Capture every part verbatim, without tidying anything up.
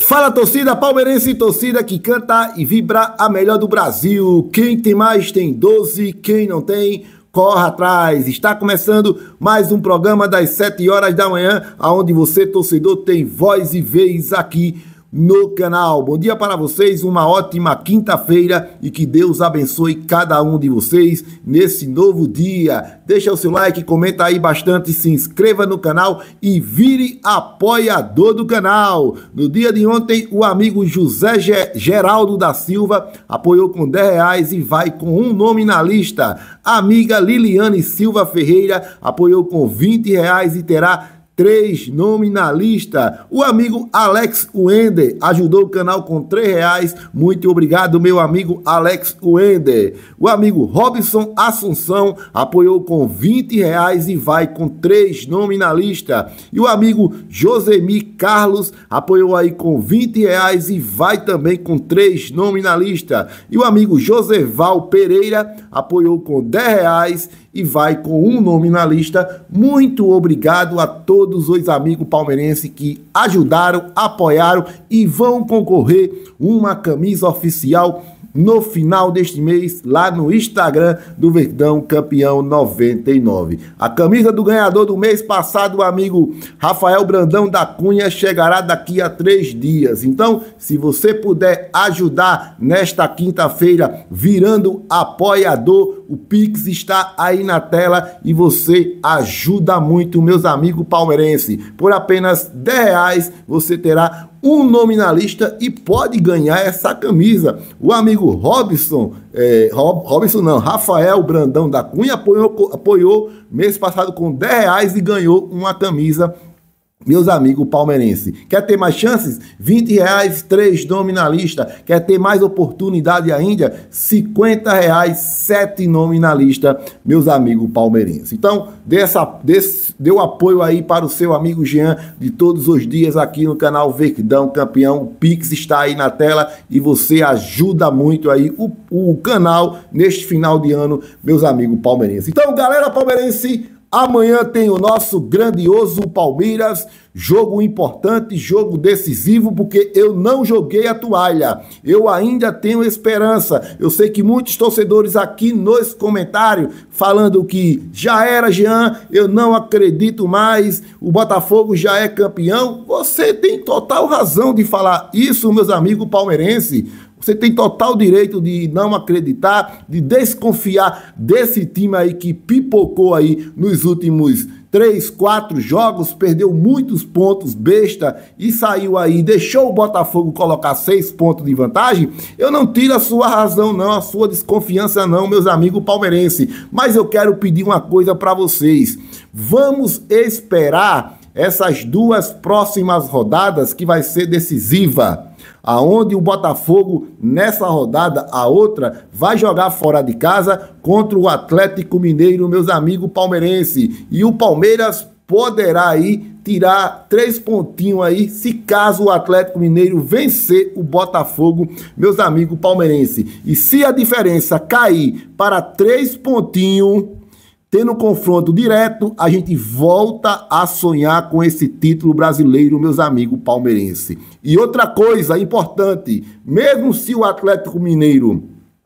Fala, torcida palmeirense, torcida que canta e vibra a melhor do Brasil. Quem tem mais tem doze, quem não tem, corre atrás. Está começando mais um programa das sete horas da manhã, onde você, torcedor, tem voz e vez aqui no canal. Bom dia para vocês, uma ótima quinta-feira e que Deus abençoe cada um de vocês nesse novo dia. Deixa o seu like, comenta aí bastante, se inscreva no canal e vire apoiador do canal. No dia de ontem, o amigo José Geraldo da Silva apoiou com dez reais e vai com um nome na lista. A amiga Liliane Silva Ferreira apoiou com vinte reais e terá três nomes na lista. O amigo Alex Wender ajudou o canal com três reais. Muito obrigado, meu amigo Alex Wender. O amigo Robson Assunção apoiou com vinte reais e vai com três nomes na lista. E o amigo Josemi Carlos apoiou aí com vinte reais e vai também com três nomes na lista. E o amigo Joseval Pereira apoiou com dez reais e vai com um nome na lista. Muito obrigado a todos os amigos palmeirenses que ajudaram, apoiaram e vão concorrer uma camisa oficial no final deste mês, lá no Instagram do Verdão Campeão noventa e nove. A camisa do ganhador do mês passado, o amigo Rafael Brandão da Cunha, chegará daqui a três dias. Então, se você puder ajudar nesta quinta-feira, virando apoiador, o Pix está aí na tela e você ajuda muito, meus amigos palmeirenses. Por apenas dez reais, você terá um nome na lista e pode ganhar essa camisa. O amigo Robson, é, Rob, Robson não, Rafael Brandão da Cunha apoiou, apoiou mês passado com dez reais e ganhou uma camisa. Meus amigos palmeirenses, quer ter mais chances? vinte reais, três nomes na lista. Quer ter mais oportunidade ainda? cinquenta reais, sete nomes na lista, meus amigos palmeirenses. Então, dê, essa, dê, dê o apoio aí para o seu amigo Jean de todos os dias aqui no canal Verdão Campeão. O Pix está aí na tela e você ajuda muito aí o, o canal neste final de ano, meus amigos palmeirenses. Então, galera palmeirense, amanhã tem o nosso grandioso Palmeiras, jogo importante, jogo decisivo, porque eu não joguei a toalha. Eu ainda tenho esperança. Eu sei que muitos torcedores aqui nos comentários falando que já era, Jean, eu não acredito mais, o Botafogo já é campeão. Você tem total razão de falar isso, meus amigos palmeirenses. Você tem total direito de não acreditar, de desconfiar desse time aí que pipocou aí nos últimos três, quatro jogos, perdeu muitos pontos besta e saiu aí, deixou o Botafogo colocar seis pontos de vantagem. Eu não tiro a sua razão não, a sua desconfiança não, meus amigos palmeirenses. Mas eu quero pedir uma coisa para vocês. Vamos esperar essas duas próximas rodadas que vai ser decisiva, aonde o Botafogo, nessa rodada, a outra, vai jogar fora de casa contra o Atlético Mineiro, meus amigos palmeirenses. E o Palmeiras poderá aí tirar três pontinhos aí, se caso o Atlético Mineiro vencer o Botafogo, meus amigos palmeirenses. E se a diferença cair para três pontinhos, tendo confronto direto, a gente volta a sonhar com esse título brasileiro, meus amigos palmeirenses. E outra coisa importante, mesmo se o Atlético Mineiro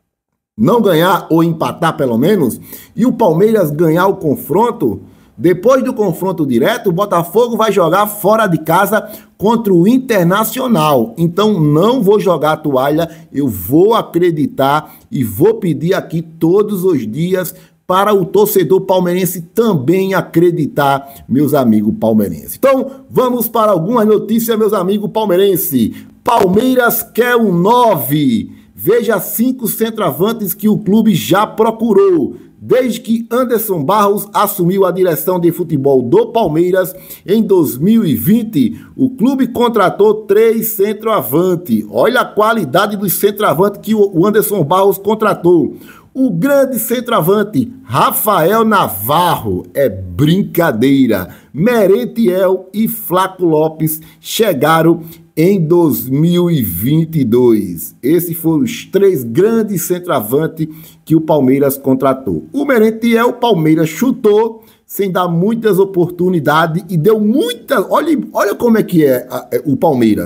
não ganhar ou empatar pelo menos, e o Palmeiras ganhar o confronto, depois do confronto direto, o Botafogo vai jogar fora de casa contra o Internacional. Então não vou jogar a toalha, eu vou acreditar e vou pedir aqui todos os dias para o torcedor palmeirense também acreditar, meus amigos palmeirenses. Então, vamos para algumas notícias, meus amigos palmeirenses. Palmeiras quer um nove. Veja cinco centroavantes que o clube já procurou. Desde que Anderson Barros assumiu a direção de futebol do Palmeiras em dois mil e vinte, o clube contratou três centroavantes. Olha a qualidade dos centroavantes que o Anderson Barros contratou. O grande centroavante Rafael Navarro, é brincadeira. Merentiel e Flaco Lopes chegaram em dois mil e vinte e dois. Esses foram os três grandes centroavantes que o Palmeiras contratou. O Merentiel, o Palmeiras chutou sem dar muitas oportunidades e deu muitas... Olha, olha como é que é a, é, o Palmeiras. O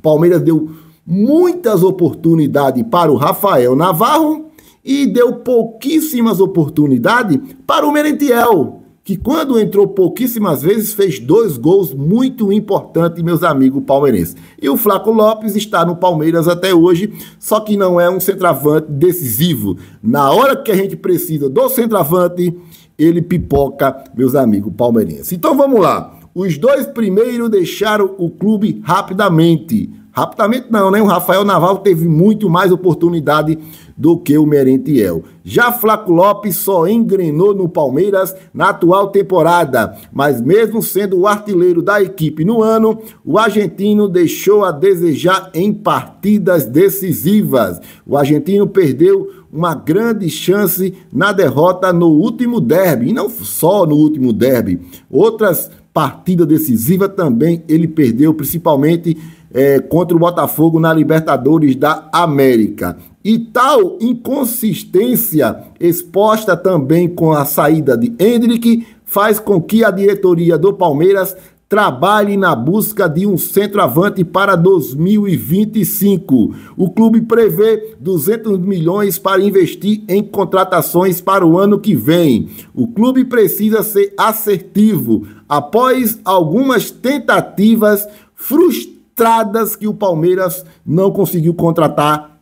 Palmeiras deu muitas oportunidades para o Rafael Navarro e deu pouquíssimas oportunidades para o Merentiel, que quando entrou pouquíssimas vezes fez dois gols muito importantes, meus amigos palmeirenses. E o Flaco Lopes está no Palmeiras até hoje, só que não é um centroavante decisivo. Na hora que a gente precisa do centroavante, ele pipoca, meus amigos palmeirenses. Então vamos lá. Os dois primeiros deixaram o clube rapidamente. Rapidamente não, né? O Rafael Navarro teve muito mais oportunidade do que o Merentiel. Já Flaco Lopes só engrenou no Palmeiras na atual temporada, mas mesmo sendo o artilheiro da equipe no ano, o argentino deixou a desejar em partidas decisivas. O argentino perdeu uma grande chance na derrota no último derby, e não só no último derby, outras partidas decisivas também ele perdeu, principalmente É, contra o Botafogo na Libertadores da América. E tal inconsistência exposta também com a saída de Endrick faz com que a diretoria do Palmeiras trabalhe na busca de um centroavante para dois mil e vinte e cinco. O clube prevê duzentos milhões para investir em contratações para o ano que vem. O clube precisa ser assertivo após algumas tentativas frustradas que o Palmeiras não conseguiu contratar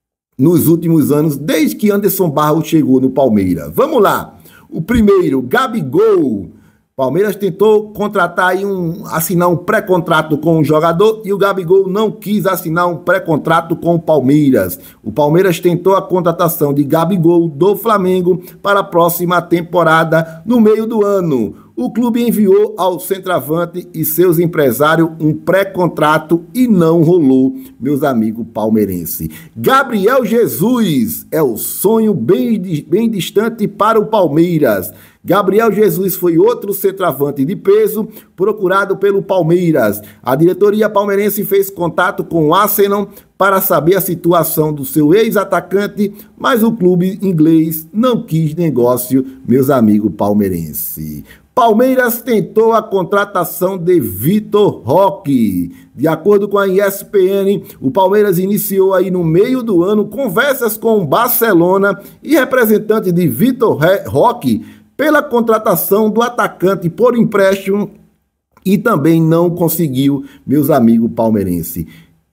nos últimos anos, desde que Anderson Barros chegou no Palmeiras. Vamos lá. O primeiro, Gabigol. Palmeiras tentou contratar aí um, assinar um pré-contrato com o jogador e o Gabigol não quis assinar um pré-contrato com o Palmeiras. O Palmeiras tentou a contratação de Gabigol do Flamengo para a próxima temporada no meio do ano. O clube enviou ao centroavante e seus empresários um pré-contrato e não rolou, meus amigos palmeirenses. Gabriel Jesus é o sonho bem, bem distante para o Palmeiras. Gabriel Jesus foi outro centroavante de peso procurado pelo Palmeiras. A diretoria palmeirense fez contato com o Arsenal para saber a situação do seu ex-atacante, mas o clube inglês não quis negócio, meus amigos palmeirenses. Palmeiras tentou a contratação de Vitor Roque. De acordo com a E S P N, o Palmeiras iniciou aí no meio do ano conversas com o Barcelona e representante de Vitor Roque pela contratação do atacante por empréstimo e também não conseguiu, meus amigos palmeirenses.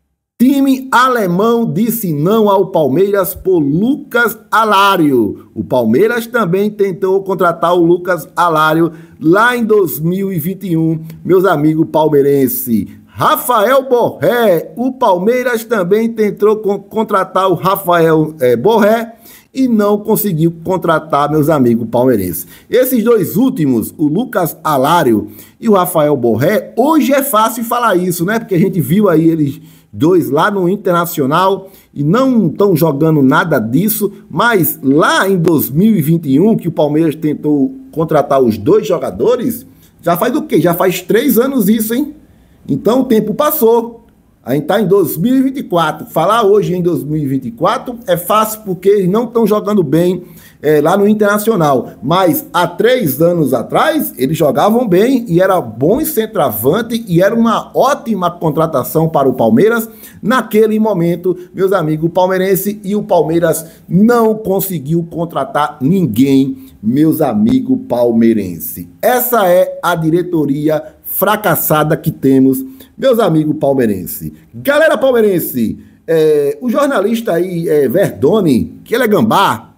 Time alemão disse não ao Palmeiras por Lucas Alário. O Palmeiras também tentou contratar o Lucas Alário lá em dois mil e vinte e um, meus amigos palmeirenses. Rafael Borré. O Palmeiras também tentou contratar o Rafael é, Borré e não conseguiu contratar, meus amigos palmeirenses. Esses dois últimos, o Lucas Alário e o Rafael Borré, hoje é fácil falar isso, né? Porque a gente viu aí eles dois lá no Internacional e não estão jogando nada disso, mas lá em dois mil e vinte e um, que o Palmeiras tentou contratar os dois jogadores, já faz o quê? Já faz três anos isso, hein? Então o tempo passou. A gente está em dois mil e vinte e quatro. Falar hoje em dois mil e vinte e quatro é fácil porque eles não estão jogando bem é, lá no Internacional. Mas há três anos atrás, eles jogavam bem e era bom centroavante e era uma ótima contratação para o Palmeiras naquele momento, meus amigos palmeirenses. E o Palmeiras não conseguiu contratar ninguém, meus amigos palmeirenses. Essa é a diretoria fracassada que temos, meus amigos palmeirenses. Galera palmeirense, é, o jornalista aí, é, Verdoni, que ele é gambá,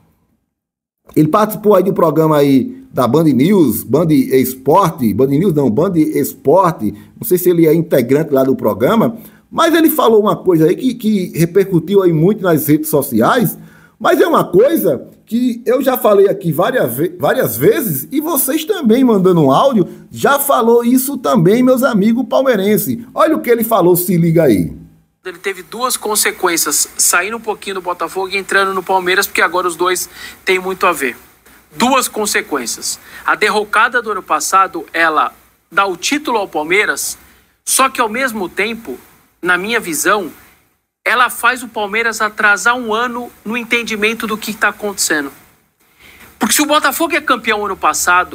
ele participou aí do programa aí da Band News, Band Esporte, Band News não, Band Esporte, não sei se ele é integrante lá do programa, mas ele falou uma coisa aí que, que repercutiu aí muito nas redes sociais, mas é uma coisa que eu já falei aqui várias, várias vezes e vocês também mandando um áudio já falou isso também, meus amigos palmeirenses. Olha o que ele falou, se liga aí. Ele teve duas consequências, saindo um pouquinho do Botafogo e entrando no Palmeiras, porque agora os dois têm muito a ver. Duas consequências. A derrocada do ano passado, ela dá o título ao Palmeiras, só que ao mesmo tempo, na minha visão, ela faz o Palmeiras atrasar um ano no entendimento do que está acontecendo. Porque se o Botafogo é campeão ano passado,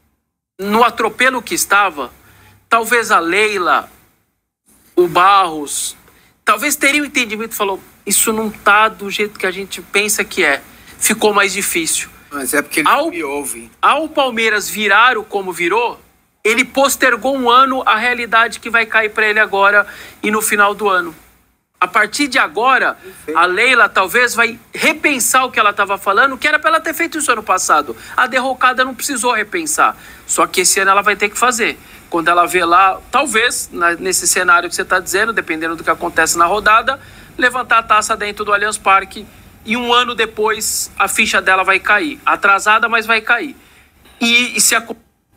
no atropelo que estava, talvez a Leila, o Barros, talvez teria um entendimento e falou, isso não tá do jeito que a gente pensa que é. Ficou mais difícil. Mas é porque ele ao, me ouve. Ao Palmeiras virar o como virou, ele postergou um ano a realidade que vai cair para ele agora e no final do ano. A partir de agora, a Leila talvez vai repensar o que ela estava falando, que era para ela ter feito isso ano passado. A derrocada não precisou repensar. Só que esse ano ela vai ter que fazer. Quando ela vê lá, talvez, na, nesse cenário que você está dizendo, dependendo do que acontece na rodada, levantar a taça dentro do Allianz Parque e um ano depois a ficha dela vai cair. Atrasada, mas vai cair. E, e se a...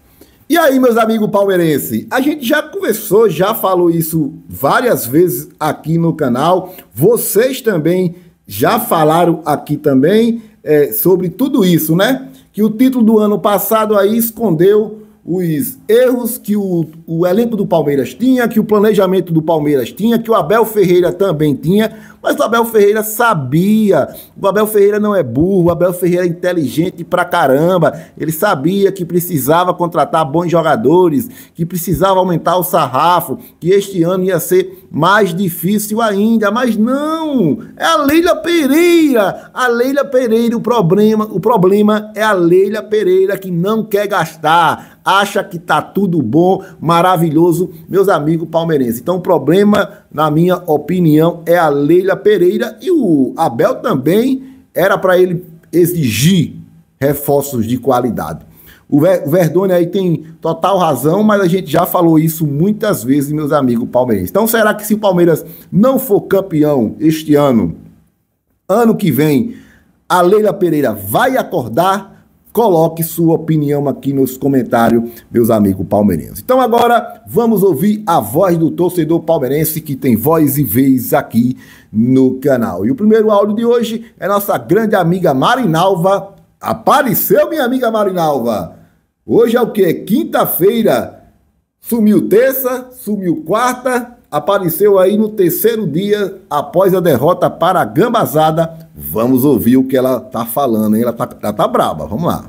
E aí, meus amigos palmeirenses, a gente já conversou, já falou isso várias vezes aqui no canal. Vocês também já falaram aqui também é, sobre tudo isso, né? Que o título do ano passado aí escondeu os erros que o, o elenco do Palmeiras tinha, que o planejamento do Palmeiras tinha, que o Abel Ferreira também tinha, mas o Abel Ferreira sabia, o Abel Ferreira não é burro, o Abel Ferreira é inteligente pra caramba, ele sabia que precisava contratar bons jogadores, que precisava aumentar o sarrafo, que este ano ia ser mais difícil ainda, mas não, é a Leila Pereira, a Leila Pereira, o problema, o problema é a Leila Pereira que não quer gastar, acha que tá tudo bom, maravilhoso, meus amigos palmeirenses. Então o problema, na minha opinião, é a Leila Pereira e o Abel também era para ele exigir reforços de qualidade. O Verdoni aí tem total razão, mas a gente já falou isso muitas vezes, meus amigos palmeirenses. Então será que se o Palmeiras não for campeão este ano, ano que vem, a Leila Pereira vai acordar? Coloque sua opinião aqui nos comentários, meus amigos palmeirenses. Então agora vamos ouvir a voz do torcedor palmeirense que tem voz e vez aqui no canal. E o primeiro áudio de hoje é nossa grande amiga Marinalva. Apareceu, minha amiga Marinalva. Hoje é o quê? Quinta-feira. Sumiu terça, sumiu quarta, apareceu aí no terceiro dia após a derrota para a Gambazada. Vamos ouvir o que ela tá falando, hein? Ela tá, ela tá braba, vamos lá.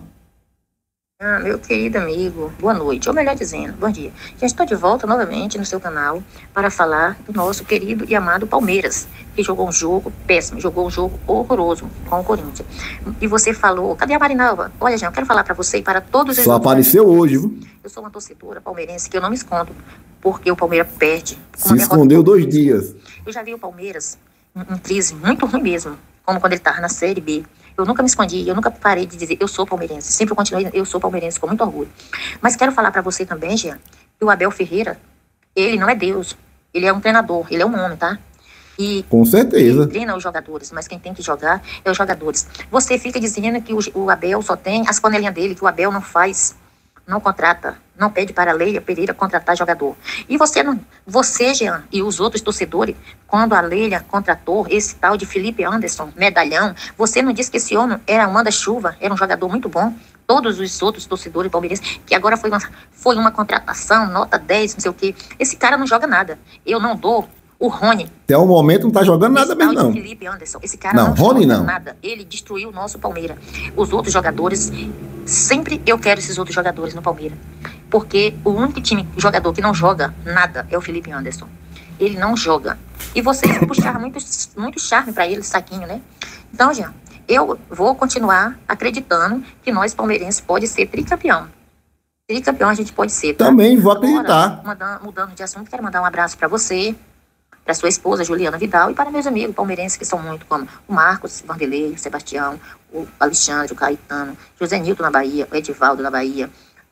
Ah, meu querido amigo, boa noite, ou melhor dizendo, bom dia. Já estou de volta novamente no seu canal para falar do nosso querido e amado Palmeiras, que jogou um jogo péssimo, jogou um jogo horroroso com o Corinthians. E você falou, cadê a Marinalva? Olha, Jean, eu quero falar para você e para todos os... Só apareceu hoje, viu? Eu sou uma torcedora palmeirense que eu não me escondo, porque o Palmeiras perde. Se escondeu dois dias. Eu já vi o Palmeiras em crise muito ruim mesmo, como quando ele estava na Série B. Eu nunca me escondi, eu nunca parei de dizer eu sou palmeirense. Sempre continuei, eu sou palmeirense, com muito orgulho. Mas quero falar para você também, Jean, que o Abel Ferreira, ele não é Deus. Ele é um treinador, ele é um homem, tá? E com certeza. Ele treina os jogadores, mas quem tem que jogar é os jogadores. Você fica dizendo que o, o Abel só tem as panelinhas dele, que o Abel não faz, não contrata, não pede para a Leila Pereira contratar jogador. E você, não, você, Jean, e os outros torcedores, quando a Leila contratou esse tal de Felipe Anderson, medalhão, você não disse que esse homem era um manda-chuva, era um jogador muito bom? Todos os outros torcedores palmeirenses, que agora foi uma, foi uma contratação, nota dez, não sei o quê. Esse cara não joga nada. Eu não dou o Rony. Até o momento não tá jogando nada esse mesmo, não. Felipe Anderson, esse cara não, não Rony joga não. nada. Ele destruiu o nosso Palmeiras. Os outros jogadores, sempre eu quero esses outros jogadores no Palmeiras. Porque o único time, jogador que não joga nada é o Felipe Anderson. Ele não joga. E vocês puxaram muito, muito charme para ele, saquinho, né? Então, Jean, eu vou continuar acreditando que nós palmeirenses pode ser tricampeão. Tricampeão a gente pode ser. Tá? Também vou acreditar. Agora, mudando, mudando de assunto, quero mandar um abraço para você, para sua esposa, Juliana Vidal, e para meus amigos palmeirenses, que são muito, como o Marcos, Vanderlei, o Sebastião, o Alexandre, o Caetano, José Nilton na Bahia, o Edivaldo na Bahia,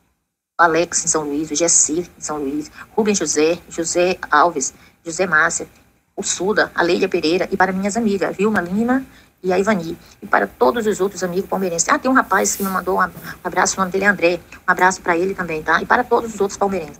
o Alex em São Luís, o Gessi em São Luís, Rubem José, José Alves, José Márcia, o Suda, a Leila Pereira, e para minhas amigas, a Vilma Lima e a Ivani, e para todos os outros amigos palmeirenses. Ah, tem um rapaz que me mandou um abraço, o nome dele é André, um abraço para ele também, tá? E para todos os outros palmeirenses.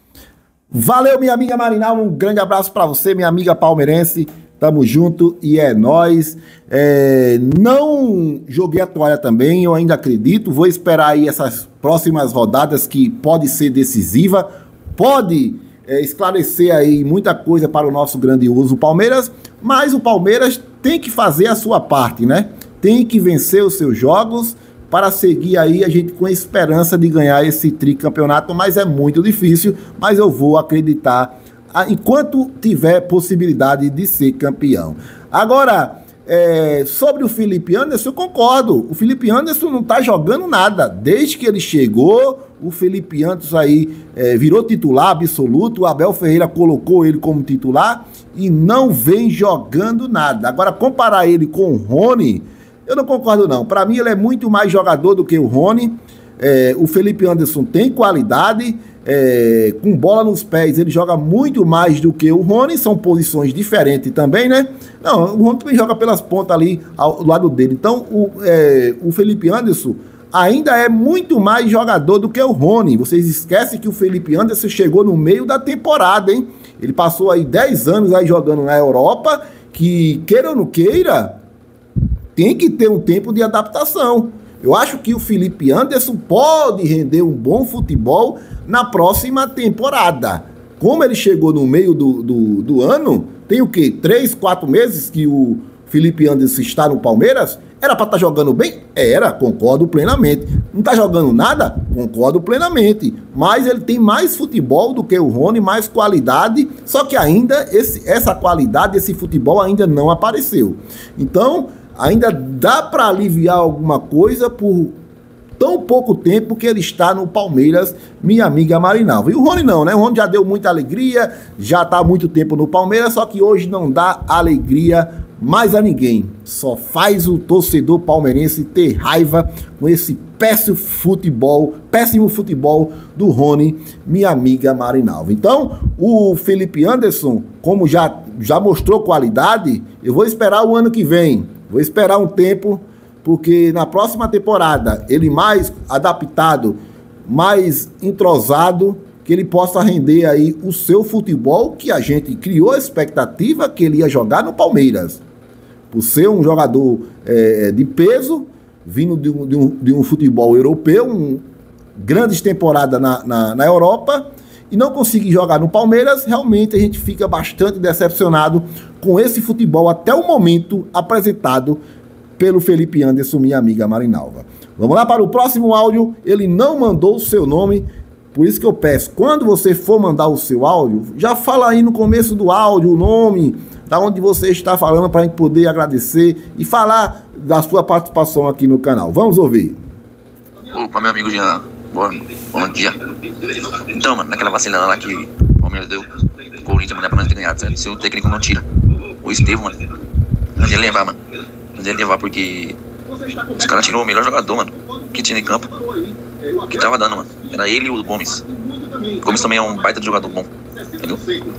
Valeu, minha amiga Marinal, um grande abraço para você, minha amiga palmeirense, tamo junto e é nóis. É, não joguei a toalha também, eu ainda acredito, vou esperar aí essas próximas rodadas que pode ser decisiva, pode é, esclarecer aí muita coisa para o nosso grandioso Palmeiras, mas o Palmeiras tem que fazer a sua parte, né? Tem que vencer os seus jogos para seguir aí a gente com a esperança de ganhar esse tricampeonato, mas é muito difícil, mas eu vou acreditar enquanto tiver possibilidade de ser campeão. Agora, é, sobre o Felipe Anderson, eu concordo. O Felipe Anderson não está jogando nada. Desde que ele chegou, o Felipe Anderson aí é, virou titular absoluto. O Abel Ferreira colocou ele como titular e não vem jogando nada. Agora, comparar ele com o Rony, eu não concordo não. Para mim, ele é muito mais jogador do que o Rony. É, o Felipe Anderson tem qualidade, é, com bola nos pés ele joga muito mais do que o Rony, são posições diferentes também, né? Não, o Rony também joga pelas pontas ali ao lado dele. Então o, é, o Felipe Anderson ainda é muito mais jogador do que o Rony. Vocês esquecem que o Felipe Anderson chegou no meio da temporada, hein? Ele passou aí dez anos aí jogando na Europa, que queira ou não queira, tem que ter um tempo de adaptação. Eu acho que o Felipe Anderson pode render um bom futebol na próxima temporada. Como ele chegou no meio do, do, do ano, tem o quê? Três, quatro meses que o Felipe Anderson está no Palmeiras? Era para estar jogando bem? Era, concordo plenamente. Não está jogando nada? Concordo plenamente. Mas ele tem mais futebol do que o Rony, mais qualidade, só que ainda esse, essa qualidade, esse futebol ainda não apareceu. Então, ainda dá para aliviar alguma coisa por tão pouco tempo que ele está no Palmeiras, minha amiga Marinalva. E o Rony não, né? O Rony já deu muita alegria, já está há muito tempo no Palmeiras, só que hoje não dá alegria mais a ninguém. Só faz o torcedor palmeirense ter raiva com esse péssimo futebol, péssimo futebol do Rony, minha amiga Marinalva. Então, o Felipe Anderson, como já, já mostrou qualidade, eu vou esperar o ano que vem. Vou esperar um tempo, porque na próxima temporada, ele mais adaptado, mais entrosado, que ele possa render aí o seu futebol, que a gente criou a expectativa que ele ia jogar no Palmeiras. Por ser um jogador é, de peso, vindo de um, de, um, de um futebol europeu, um, grandes temporadas na, na, na Europa, e não conseguir jogar no Palmeiras, realmente a gente fica bastante decepcionado com esse futebol até o momento apresentado pelo Felipe Anderson, minha amiga Marinalva. Vamos lá para o próximo áudio. Ele não mandou o seu nome, por isso que eu peço, quando você for mandar o seu áudio, já fala aí no começo do áudio o nome, da onde você está falando, para a gente poder agradecer e falar da sua participação aqui no canal. Vamos ouvir. Opa, meu amigo Jean. Bom, bom dia. Então, mano, naquela vacilada lá que o Palmeiras deu, o Corinthians, mano, é pra nós ter ganhado, certo? Se o técnico não tira o Estevão, mano, mas ele levar, mano. Mas ele levar porque os caras tirou o melhor jogador, mano, que tinha em campo, que tava dando, mano. Era ele e o Gomes. O Gomes também é um baita de jogador bom, entendeu?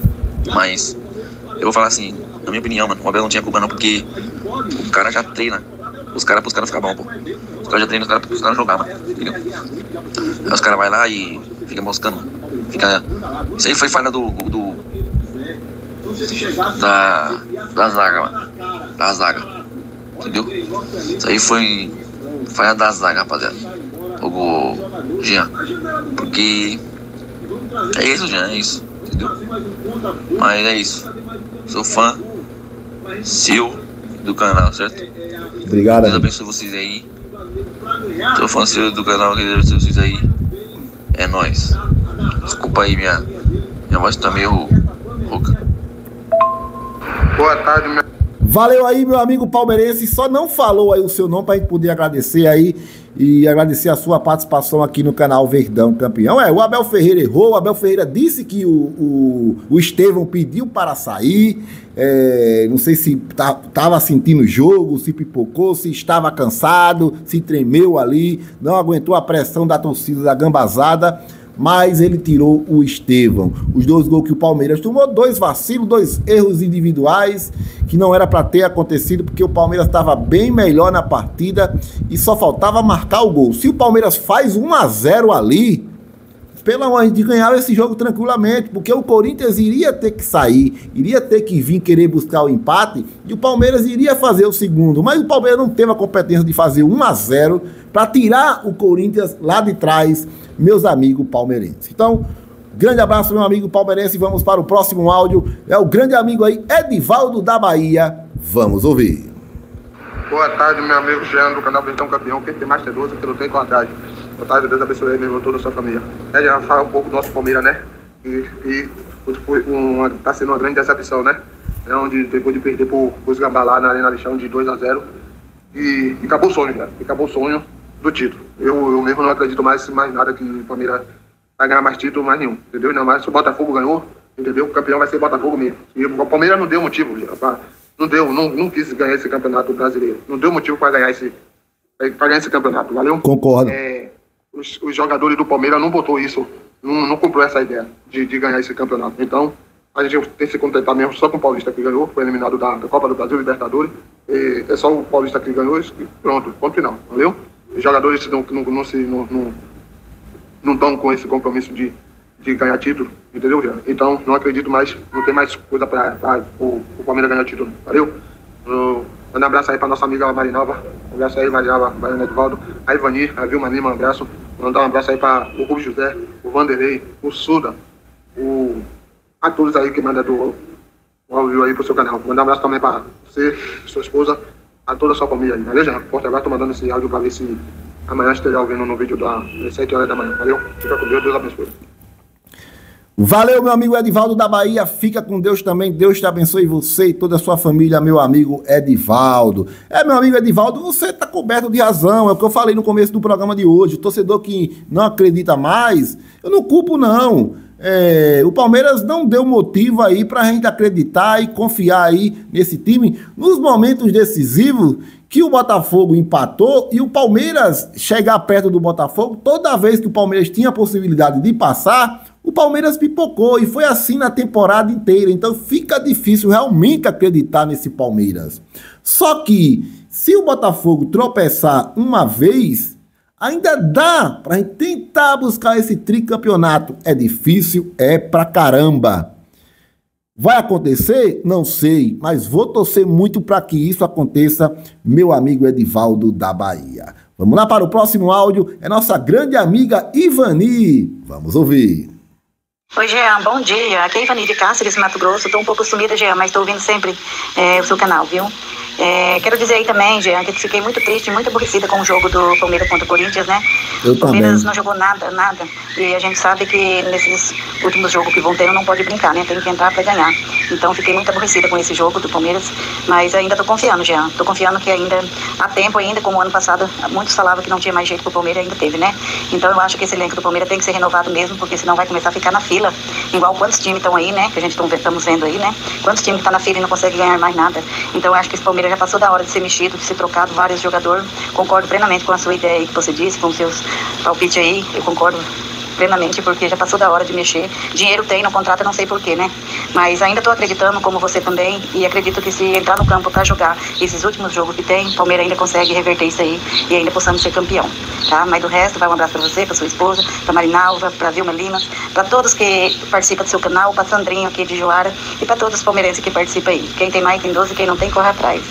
Mas eu vou falar assim, na minha opinião, mano, o Abel não tinha culpa não, porque o cara já treina os caras pros caras ficar bom, pô. Os caras já treinam os caras pros caras jogar, mano, entendeu? Aí os caras vai lá e fica moscando, fica... Isso aí foi falha do... do... Da... Da zaga, mano. Da zaga. Entendeu? Isso aí foi falha da zaga, rapaziada. O Jean. Porque... É isso, Jean, é isso. Entendeu? Mas é isso. Sou fã seu do canal, certo? Obrigado. Deus abençoe vocês aí. Sou fã seu do canal, que Deus abençoe vocês aí. É nóis. Desculpa aí, minha, minha voz tá meio rouca. Boa tarde, meu. Valeu aí, meu amigo palmeirense. Só não falou aí o seu nome pra gente poder agradecer aí e agradecer a sua participação aqui no canal Verdão Campeão. É, o Abel Ferreira errou, o Abel Ferreira disse que o, o, o Estevão pediu para sair, é, não sei se estava sentindo o jogo, se pipocou, se estava cansado, se tremeu ali, não aguentou a pressão da torcida da gambazada, mas ele tirou o Estevão. Os dois gols que o Palmeiras tomou, dois vacilos, dois erros individuais, que não era para ter acontecido, porque o Palmeiras estava bem melhor na partida e só faltava marcar o gol. Se o Palmeiras faz um a zero ali, pelo amor de ganhar esse jogo tranquilamente, porque o Corinthians iria ter que sair, iria ter que vir querer buscar o empate, e o Palmeiras iria fazer o segundo, mas o Palmeiras não teve a competência de fazer um a zero para tirar o Corinthians lá de trás, meus amigos palmeirenses. Então, grande abraço, meu amigo palmeirense, vamos para o próximo áudio. É o grande amigo aí, Edivaldo da Bahia. Vamos ouvir. Boa tarde, meu amigo Jean do canal Verdão Campeão. Quem tem mais teroso, que não tem qualidade. Boa tarde, Deus abençoe aí, meu irmão, toda a sua família. É, já fala um pouco do nosso Palmeiras, né? E, e foi uma, tá sendo uma grande decepção, né? É onde depois de perder por os Gambá lá na Arena Lixão de dois a zero, e, e acabou o sonho, cara. E acabou o sonho do título. Eu, eu mesmo não acredito mais, mais nada que o Palmeiras vai ganhar mais título, mais nenhum, entendeu? Ainda mais se o Botafogo ganhou, entendeu? O campeão vai ser Botafogo mesmo. E o Palmeiras não deu motivo, pra, não deu, não, não quis ganhar esse campeonato brasileiro. Não deu motivo para ganhar esse, para ganhar esse campeonato, valeu? Concordo. É, os, os jogadores do Palmeiras não botou isso, não, não comprou essa ideia de, de ganhar esse campeonato. Então, a gente tem que se contentar mesmo só com o Paulista que ganhou, foi eliminado da, da Copa do Brasil, Libertadores. E é só o Paulista que ganhou e pronto, ponto final, valeu? Os jogadores não estão não, não, não, não, não estão com esse compromisso de, de ganhar título, entendeu, Jean? Então, não acredito mais, não tem mais coisa para o, o Palmeiras ganhar título, valeu? Uh, manda um abraço aí para nossa amiga Marinalva, um abraço aí, Marinalva, Mariana Edvaldo, a Ivani, a Vilma Lima, um abraço. Mandar um abraço aí para o Rubio José, o Vanderlei, o Suda, o... a todos aí que mandam do áudio aí pro seu canal. Mandar um abraço também para você, sua esposa, a toda a sua família aí, valeu, Jean? Forte abraço, tô mandando esse áudio para ver se amanhã esteja ouvindo no vídeo das sete horas da manhã, valeu? Fica com Deus, Deus abençoe. Valeu, meu amigo Edivaldo da Bahia, fica com Deus também, Deus te abençoe você e toda a sua família, meu amigo Edivaldo. É, meu amigo Edivaldo, você tá coberto de razão, é o que eu falei no começo do programa de hoje, o torcedor que não acredita mais, eu não culpo não. É, o Palmeiras não deu motivo aí pra gente acreditar e confiar aí nesse time nos momentos decisivos que o Botafogo empatou e o Palmeiras chegar perto do Botafogo, toda vez que o Palmeiras tinha a possibilidade de passar, o Palmeiras pipocou e foi assim na temporada inteira. Então fica difícil realmente acreditar nesse Palmeiras. Só que se o Botafogo tropeçar uma vez, ainda dá pra gente tentar buscar esse tricampeonato. É difícil, é pra caramba. Vai acontecer? Não sei, mas vou torcer muito para que isso aconteça, meu amigo Edivaldo da Bahia. Vamos lá para o próximo áudio, é nossa grande amiga Ivani. Vamos ouvir. Oi, Jean, bom dia. Aqui é Ivani de Cáceres, Mato Grosso. Estou um pouco sumida, Jean, mas estou ouvindo sempre é, o seu canal, viu? É, quero dizer aí também, Jean, que fiquei muito triste, muito aborrecida com o jogo do Palmeiras contra o Corinthians, né? Eu o Palmeiras também. não jogou nada, nada. E a gente sabe que nesses últimos jogos que vão ter, não pode brincar, né? Tem que entrar para ganhar. Então, fiquei muito aborrecida com esse jogo do Palmeiras, mas ainda estou confiando, Jean. Estou confiando que ainda há tempo ainda, como ano passado, muitos falavam que não tinha mais jeito pro Palmeiras, ainda teve, né? Então, eu acho que esse elenco do Palmeiras tem que ser renovado mesmo, porque senão vai começar a ficar na fila. Igual quantos times estão aí, né? Que a gente estamos vendo aí, né? Quantos times estão tá na fila e não conseguem ganhar mais nada. Então, eu acho que esse Palmeiras já passou da hora de ser mexido, de ser trocado vários jogadores. Concordo plenamente com a sua ideia aí que você disse, com os seus palpites aí. Eu concordo plenamente, porque já passou da hora de mexer. Dinheiro tem, no contrato, não sei porquê, né? Mas ainda estou acreditando, como você também, e acredito que se entrar no campo para jogar esses últimos jogos que tem, o Palmeiras ainda consegue reverter isso aí e ainda possamos ser campeão, tá? Mas do resto, vai um abraço para você, para sua esposa, para Marinalva, para Vilma Lima, para todos que participam do seu canal, para Sandrinho aqui de Joara e para todos os palmeirenses que participam aí. Quem tem mais tem doze, quem não tem, corre atrás.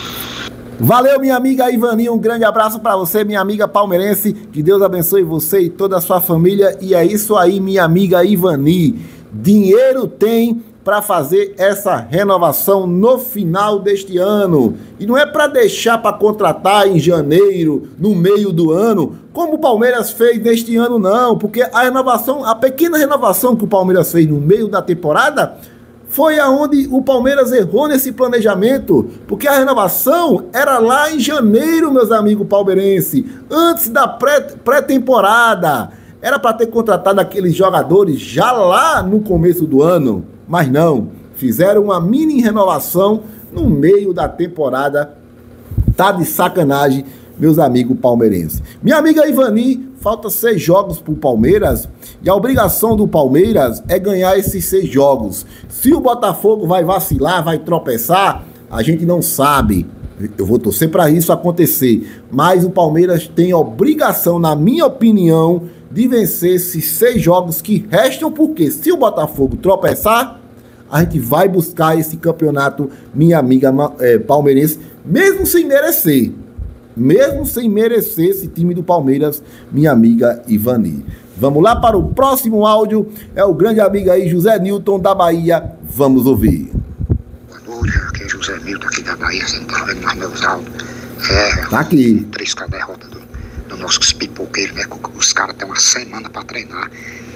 Valeu, minha amiga Ivani, um grande abraço para você, minha amiga palmeirense, que Deus abençoe você e toda a sua família, e é isso aí, minha amiga Ivani, dinheiro tem para fazer essa renovação no final deste ano, e não é para deixar para contratar em janeiro, no meio do ano, como o Palmeiras fez neste ano não, porque a renovação, a pequena renovação que o Palmeiras fez no meio da temporada, foi aonde o Palmeiras errou nesse planejamento, porque a renovação era lá em janeiro, meus amigos palmeirenses, antes da pré, pré-temporada. Era para ter contratado aqueles jogadores já lá no começo do ano, mas não, fizeram uma mini renovação no meio da temporada. Tá de sacanagem, meus amigos palmeirenses. Minha amiga Ivani, falta seis jogos pro Palmeiras e a obrigação do Palmeiras é ganhar esses seis jogos. Se o Botafogo vai vacilar, vai tropeçar, a gente não sabe. Eu vou torcer para isso acontecer. Mas o Palmeiras tem a obrigação, na minha opinião, de vencer esses seis jogos que restam, porque se o Botafogo tropeçar, a gente vai buscar esse campeonato, minha amiga é, palmeirense, mesmo sem merecer. Mesmo sem merecer esse time do Palmeiras, minha amiga Ivani. Vamos lá para o próximo áudio. É o grande amigo aí, José Nilton da Bahia. Vamos ouvir. Boa noite, aqui é José Nilton aqui da Bahia. Você não tá vendo mais meus áudios. É, tá aqui. Três com a derrota do, do nossos pipoqueiros, né? Os caras têm uma semana para treinar.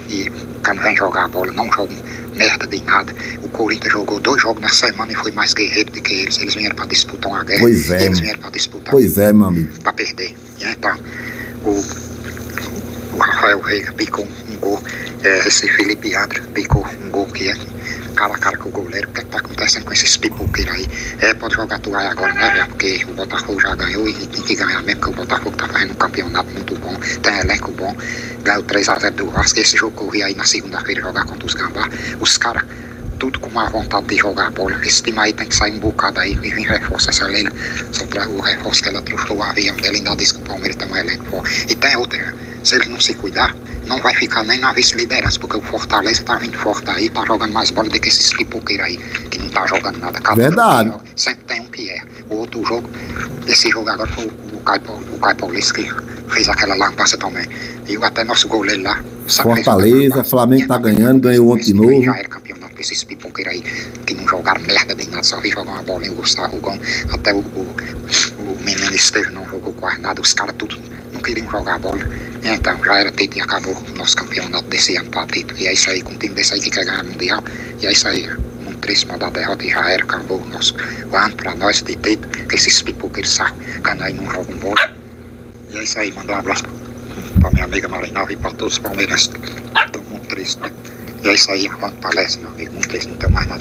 E quando vem jogar a bola, não jogam merda de nada. O Corinthians jogou dois jogos na semana e foi mais guerreiro do que eles. Eles vieram para disputar uma guerra. Pois é. Eles vieram para disputar. Pois é, meu amigo. Para perder. Então, o, o Rafael Veiga picou um gol. É, esse Felipe André picou um gol que é cara a cara com o goleiro. O que é que tá acontecendo com esses pipoqueiros aí? É, pode jogar toalha agora, né, velho? Porque o Botafogo já ganhou e tem que ganhar mesmo, porque o Botafogo tá fazendo um campeonato muito bom, tem elenco bom, ganhou três a zero do Vasco. Esse jogo que eu vi aí na segunda-feira jogar contra os Gambá, os caras tudo com uma vontade de jogar a bola. Esse time aí tem que sair um bocado aí e vir reforçar essa Leila. Só para o reforço que ela trouxe o avião dela, ainda disse que o Palmeiras tem um elenco forte. E tem outra, se ele não se cuidar, não vai ficar nem na vice-liderança, porque o Fortaleza tá vindo forte aí, tá jogando mais bola do que esses pipoqueiros aí, que não tá jogando nada. Cada Verdade. Jogo, sempre tem um que é. O outro jogo, esse jogo agora foi o Caio, o Caio Paulista que fez aquela lambança também. E até nosso goleiro lá. Fortaleza, Flamengo tá ganhando, ganhou ontem de novo. Já era campeonato com esses pipoqueiros aí, que não jogaram merda de nada, só vi jogar uma bolinha, o Gustavo Gomes, até o, o, o menino Estevam não jogou quase nada, os caras tudo não queriam jogar a bola. Então já era Tito e acabou o nosso campeonato desse ano para Tito. E é isso aí, com um time desse aí que quer ganhar o Mundial. E é isso aí, muito triste mandar derrota e já era, acabou o nosso o ano para nós de Tito, que esses pipoqueiros sacam aí não jogam bola. E é isso aí, mandar um abraço para minha amiga Marinalva e para todos os palmeirenses. Estou muito triste, né? E é isso aí, quando palestra, meu amigo, muito triste, não tem mais nada.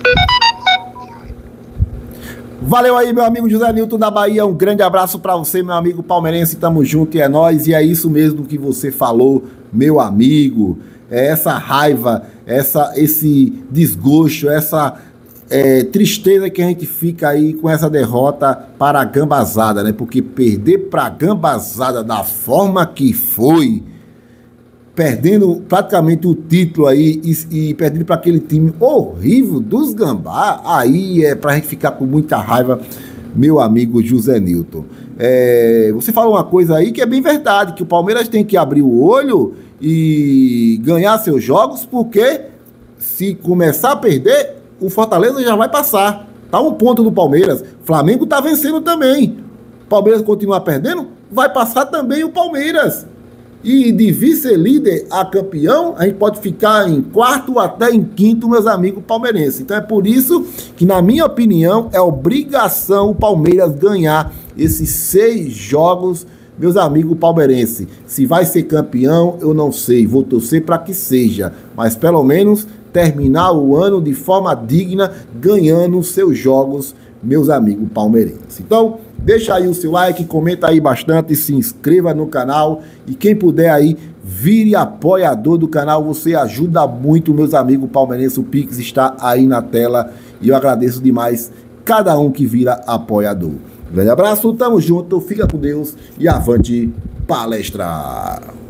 Valeu aí, meu amigo José Nilton da Bahia, um grande abraço pra você, meu amigo palmeirense, tamo junto e é nóis, e é isso mesmo que você falou, meu amigo, é essa raiva, essa, esse desgosto, essa é, tristeza que a gente fica aí com essa derrota para a Gambazada, né, porque perder pra Gambazada da forma que foi, perdendo praticamente o título aí e, e perdendo para aquele time horrível dos Gambá, aí é pra gente ficar com muita raiva, meu amigo José Nilton. É, você falou uma coisa aí que é bem verdade, que o Palmeiras tem que abrir o olho e ganhar seus jogos, porque se começar a perder, o Fortaleza já vai passar. Tá um ponto do Palmeiras. Flamengo tá vencendo também. O Palmeiras continuar perdendo, vai passar também o Palmeiras. E de vice-líder a campeão, a gente pode ficar em quarto até em quinto, meus amigos palmeirenses. Então é por isso que, na minha opinião, é obrigação o Palmeiras ganhar esses seis jogos, meus amigos palmeirenses. Se vai ser campeão, eu não sei. Vou torcer para que seja. Mas pelo menos terminar o ano de forma digna, ganhando seus jogos, meus amigos palmeirenses. Então, deixa aí o seu like, comenta aí bastante, se inscreva no canal e quem puder aí, vire apoiador do canal, você ajuda muito, meus amigos palmeirenses, o Pix está aí na tela e eu agradeço demais cada um que vira apoiador. Um grande abraço, tamo junto, fica com Deus e avante palestra!